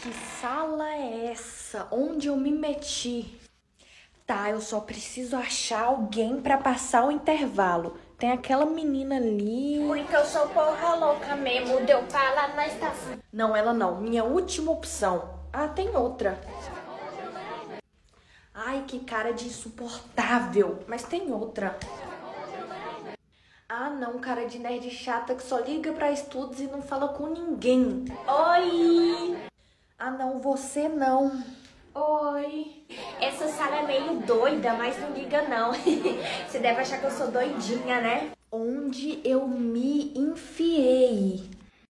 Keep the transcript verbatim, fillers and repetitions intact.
Que sala é essa? Onde eu me meti? Tá, eu só preciso achar alguém pra passar o intervalo. Tem aquela menina ali. Porque eu sou porra louca mesmo, deu pra lá na estação. Não, ela não. Minha última opção. Ah, tem outra. Ai, que cara de insuportável. Mas tem outra. Ah, não, cara de nerd chata que só liga pra estudos e não fala com ninguém. Oi! Ah, não, você não. Oi! Essa sala é meio doida, mas não liga não. Você deve achar que eu sou doidinha, né? Onde eu me enfiei?